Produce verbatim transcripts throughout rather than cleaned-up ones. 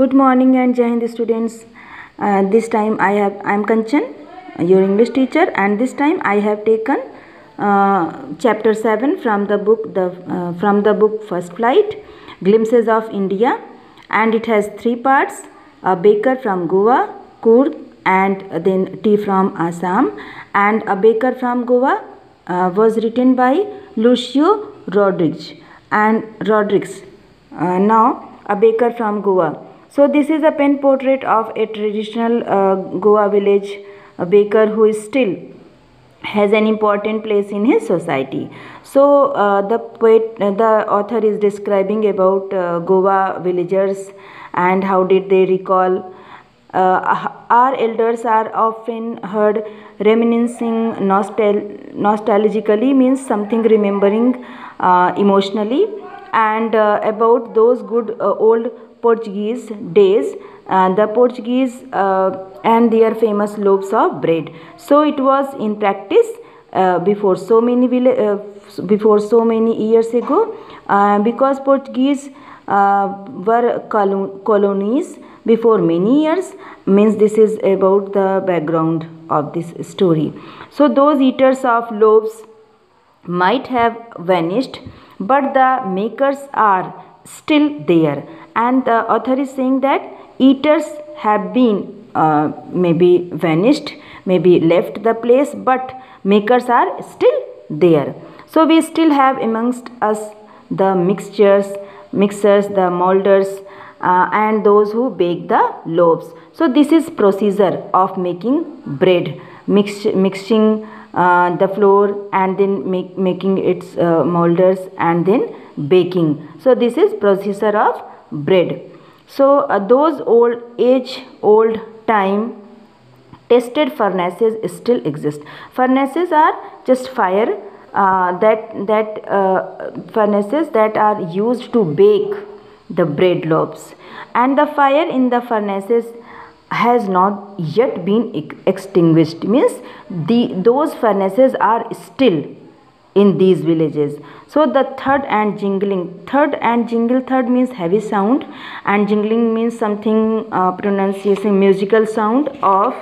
Good morning and Jai Hind students. Uh, this time I have I am Kanchan, your English teacher, and this time I have taken uh, chapter seven from the book the uh, from the book First Flight, Glimpses of India, and it has three parts: a baker from Goa, Coorg, and then tea from Assam. And a baker from Goa uh, was written by Lucio Rodrigues and Rodrigues. Uh, now a baker from Goa. So this is a pen portrait of a traditional uh, Goa village a baker who is still has an important place in his society. So uh, the poet, uh, the author is describing about uh, Goa villagers and how did they recall. Uh, our elders are often heard reminiscing nostal- nostalgically, means something remembering uh, emotionally, and uh, about those good uh, old Portuguese days, uh, the Portuguese uh, and their famous loaves of bread. So it was in practice uh, before so many uh, before so many years ago, uh, because Portuguese uh, were colo- colonies before many years, means this is about the background of this story. So those eaters of loaves might have vanished, but the makers are still there. And the author is saying that eaters have been uh, maybe vanished, maybe left the place, but makers are still there. So we still have amongst us the mixtures, mixers, the molders, uh, and those who bake the loaves. So this is procedure of making bread, mix, mixing uh, the flour and then make, making its uh, molders and then baking. So this is procedure of bread. So uh, those old age old time tested furnaces still exist. Furnaces are just fire uh, that that uh, furnaces that are used to bake the bread loaves, and the fire in the furnaces has not yet been extinguished, means the those furnaces are still in these villages. So the thud and jingling, thud and jingle, thud means heavy sound and jingling means something uh, pronunciation, musical sound of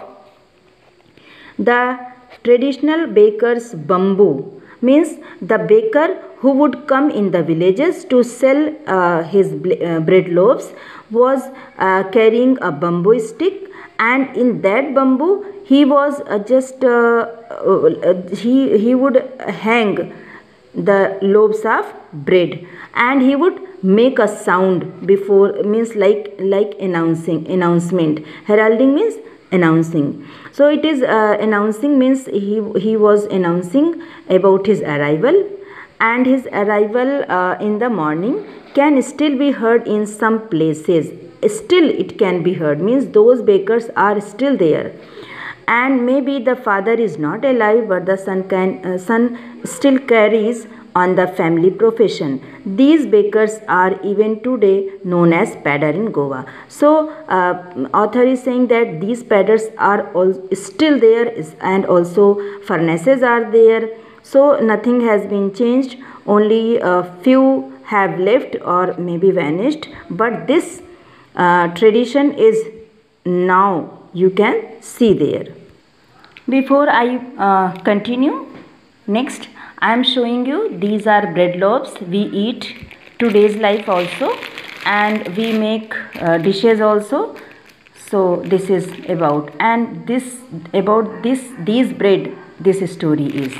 the traditional baker's bamboo, means the baker who would come in the villages to sell uh, his uh, bread loaves was uh, carrying a bamboo stick, and in that bamboo he was uh, just uh, uh, he he would hang the loaves of bread, and he would make a sound before, means like like announcing announcement. Heralding means announcing. So it is uh, announcing means he he was announcing about his arrival, and his arrival uh, in the morning can still be heard in some places. Still it can be heard, means those bakers are still there. And maybe the father is not alive, but the son can uh, son still carries on the family profession. These bakers are even today known as padder in Goa. So uh, author is saying that these padders are all still there, and also furnaces are there. So nothing has been changed, only a few have left or maybe vanished, but this uh, tradition is now you can see there. Before I uh, continue, next I am showing you these are bread loaves we eat today's life also, and we make uh, dishes also. So this is about, and this about this these bread this story is.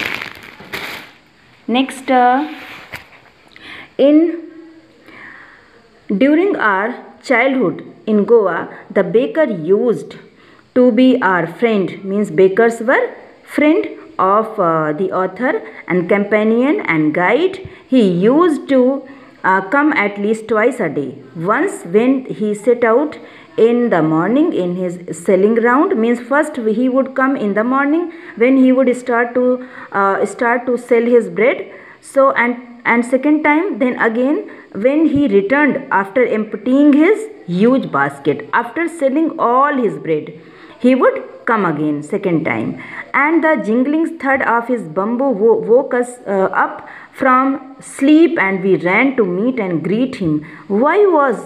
Next uh, in during our childhood in Goa, the baker used to be our friend, means bakers were friend of uh, the author and companion and guide. He used to uh, come at least twice a day. Once when he set out in the morning in his selling round, means first he would come in the morning when he would start to uh, start to sell his bread. So and and second time then again when he returned after emptying his huge basket after selling all his bread, he would come again second time. And the jingling thud of his bamboo wo- woke us uh, up from sleep, and we ran to meet and greet him. Why was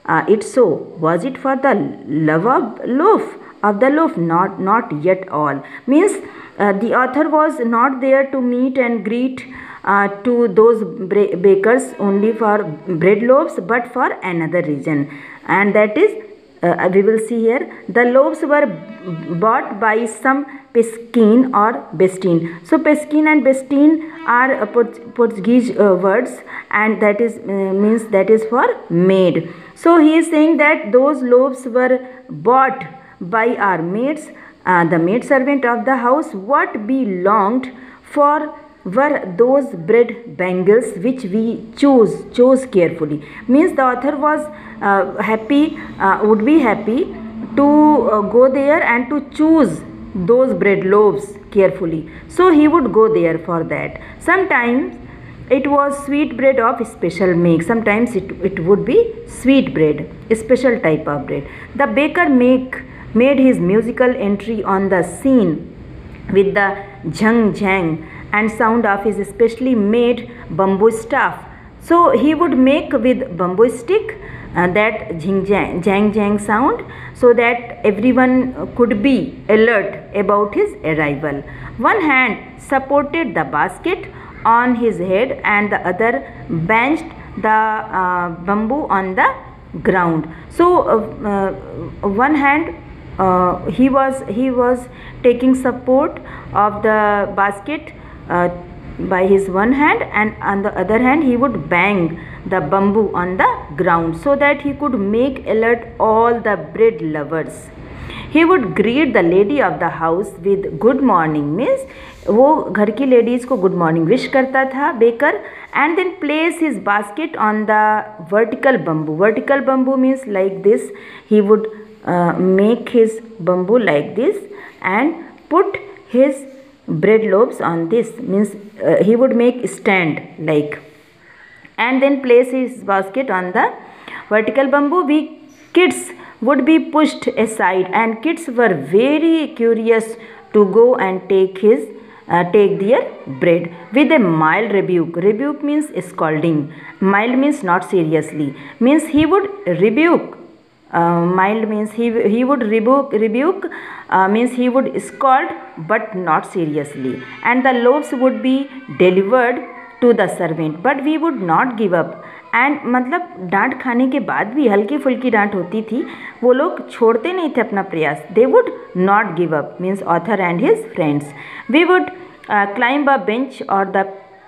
uh, it so? Was it for the love of loaf? Of the loaf? Not, not yet all. Means uh, the author was not there to meet and greet uh, to those bakers only for bread loaves, but for another reason, and that is, uh, we will see here, the loaves were bought by some pesquin or bestin. So pesquin and bestin are uh, Portuguese uh, words, and that is uh, means that is for maid. So he is saying that those loaves were bought by our maids, uh, the maid servant of the house. What we longed for were those bread bangles which we chose chose carefully. Means the author was uh, happy, uh, would be happy to uh, go there and to choose those bread loaves carefully. So he would go there for that. Sometimes it was sweet bread of special make. Sometimes it, it would be sweet bread, a special type of bread. The baker make made his musical entry on the scene with the jhang jhang and sound of his specially made bamboo staff. So he would make with bamboo stick uh, that jing jang, jang jang sound, so that everyone could be alert about his arrival. One hand supported the basket on his head and the other benched the uh, bamboo on the ground. So uh, uh, one hand uh, he was he was taking support of the basket uh, by his one hand, and on the other hand he would bang the bamboo on the ground so that he could make alert all the bread lovers. He would greet the lady of the house with good morning. Means वो घर की ladies को good morning wish करता था baker, and then place his basket on the vertical bamboo. Vertical bamboo means like this. He would make his bamboo like this and put his bread loaves on this. Means uh, he would make stand like, and then place his basket on the vertical bamboo. We kids would be pushed aside, and kids were very curious to go and take his uh, take their bread with a mild rebuke. Rebuke means scolding. Mild means not seriously. Means he would rebuke. Uh, mild means he he would rebuke rebuke uh, means he would scold but not seriously, and the loaves would be delivered to the servant, but we would not give up. And मतलब डांट खाने के बाद भी, हल्की फुल्की डांट होती थी, वो लोग छोड़ते नहीं थे अपना प्रयास. They would not give up. Means author and his friends. We would climb a bench और the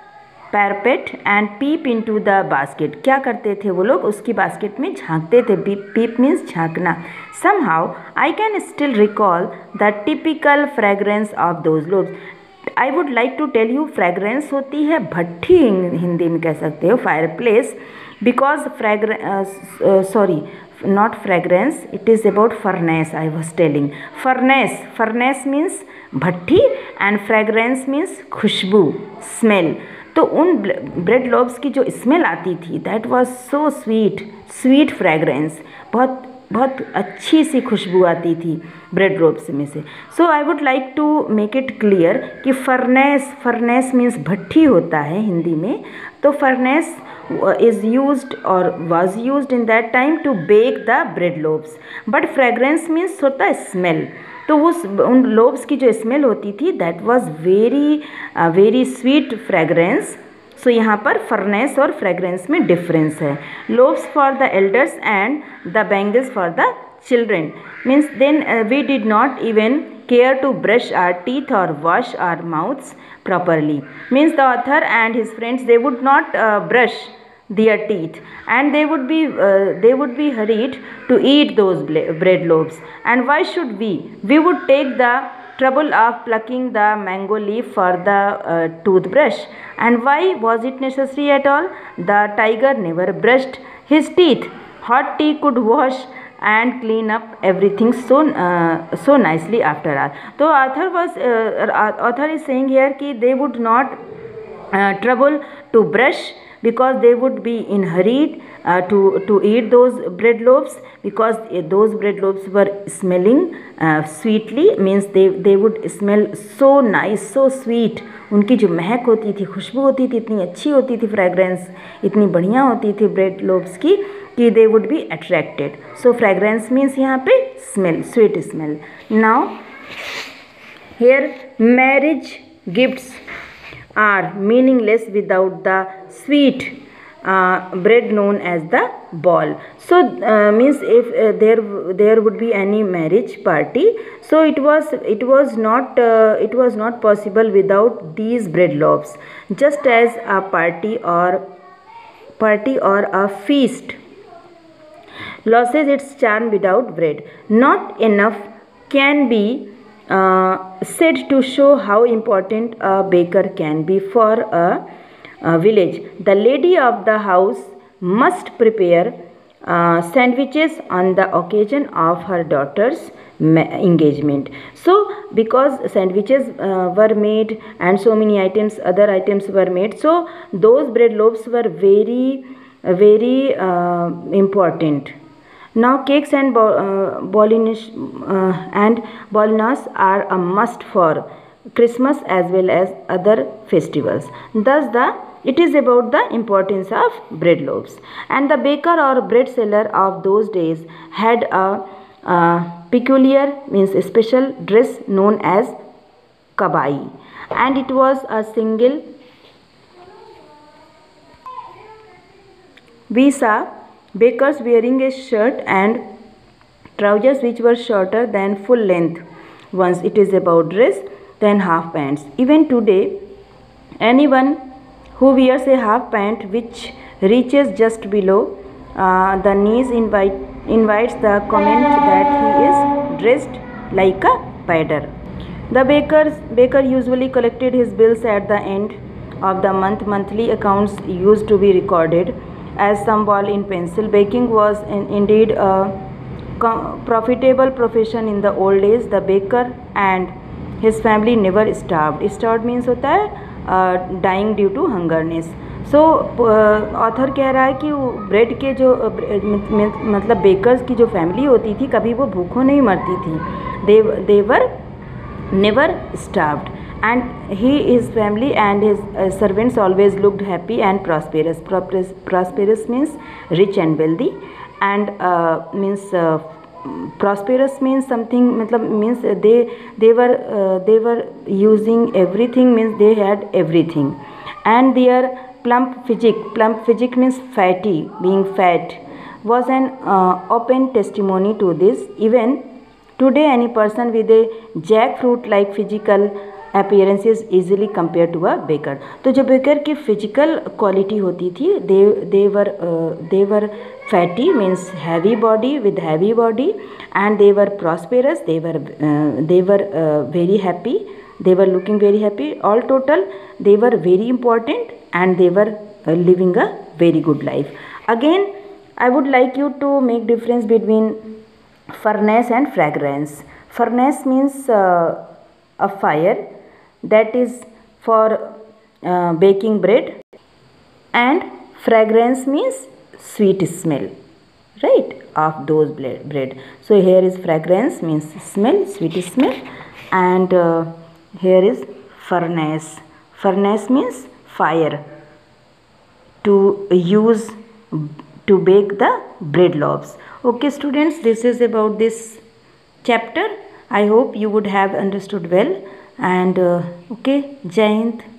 parapet and peep into the basket. क्या करते थे वो लोग, उसकी बास्केट में झांकते थे. पीप मीन्स झांकना. Somehow I can still recall the typical fragrance of those loaves. I would like to tell you, fragrance होती है भट्ठी, हिंदी में कह सकते हो fire place, because fragrance sorry not fragrance, it is about furnace. I was telling furnace. Furnace means भट्ठी and fragrance means खुशबू, smell. तो उन ब्रेड लोव्स की जो स्मेल आती थी, that was so sweet, sweet fragrance. बहुत बहुत अच्छी सी खुशबू आती थी ब्रेड लोव्स में से. So I would like to make it clear कि फर्नेस, फर्नेस मीन्स भट्ठी होता है हिंदी में. तो furnace is used or was used in that time to bake the bread loaves, but fragrance means होता है smell. तो उस उन लोव्स की जो स्मेल होती थी, that was very very sweet fragrance. So यहाँ पर फर्नेस और फ्रेगरेंस में डिफरेंस है. Loves for the elders and the bangles for the children. Means then uh, we did not even care to brush our teeth or wash our mouths properly. Means the author and his friends, they would not uh, brush their teeth, and they would be uh, they would be hurried to eat those bread loaves. And why should we? We would take the trouble of plucking the mango leaf for the uh, toothbrush. And why was it necessary at all? The tiger never brushed his teeth. Hot tea could wash and clean up everything so uh, so nicely after all. So author was uh, author is saying here कि they would not uh, trouble to brush, because they would be in hurried uh, to to eat those bread loaves, because uh, those bread loaves were smelling uh, sweetly. Means they they would smell so nice, so sweet. उनकी जो महक होती थी, खुशबू होती थी, इतनी अच्छी होती थी, फ्रेगरेंस इतनी बढ़िया होती थी ब्रेड लोव्स की, कि they would be attracted. So fragrance means यहाँ पे smell, sweet smell. Now here marriage gifts are meaningless without the sweet uh, bread known as the ball. So uh, means if uh, there there would be any marriage party, so it was it was not uh, it was not possible without these bread loaves. Just as a party or party or a feast loses its charm without bread, not enough can be uh, said to show how important a baker can be for a, a village. The lady of the house must prepare uh, sandwiches on the occasion of her daughter's engagement. So because sandwiches uh, were made and so many items, other items were made, so those bread loaves were very very uh, important. Now cakes and uh, bolinas uh, and bolinas are a must for Christmas as well as other festivals. Thus the it is about the importance of bread loaves. And the baker or bread seller of those days had a uh, peculiar means a special dress known as kabai, and it was a single. We saw bakers wearing a shirt and trousers which were shorter than full length ones. It is about dress, then half pants. Even today, anyone who wears a half pant which reaches just below uh, the knees invite, invites the comment that he is dressed like a pedder. The baker's, baker usually collected his bills at the end of the month. Monthly accounts used to be recorded as some ball in pencil. Baking was in, indeed a profitable profession in the old days. The baker and his family never starved. Starved means होता है uh, dying due to hungerness. So author uh, कह रहा है कि bread के जो uh, मतलब bakers की जो फैमिली होती थी कभी वो भूखों नहीं मरती थी. they they were never starved, and he his family and his uh, servants always looked happy and prosperous. Prosperous means rich and wealthy, and uh, means uh, prosperous means something matlab means they they were uh, they were using everything, means they had everything. And their plump physique, plump physique means fatty, being fat, was an uh, open testimony to this. Even today any person with a jackfruit like physical appearance is easily compared to a baker. तो जो baker की physical quality होती थी, they they were uh, they were fatty means heavy body with heavy body, and they were prosperous, they were uh, they were uh, very happy, they were looking very happy. All total they were very important, and they were uh, living a very good life. Again I would like you to make difference between furnace and fragrance. Furnace means uh, a fire that is for uh, baking bread, and fragrance means sweet smell, right, of those bread. So here is fragrance means smell, sweet smell, and uh, here is furnace. Furnace means fire to use to bake the bread loaves. Okay students, this is about this chapter. I hope you would have understood well. And uh, okay, Jai Hind.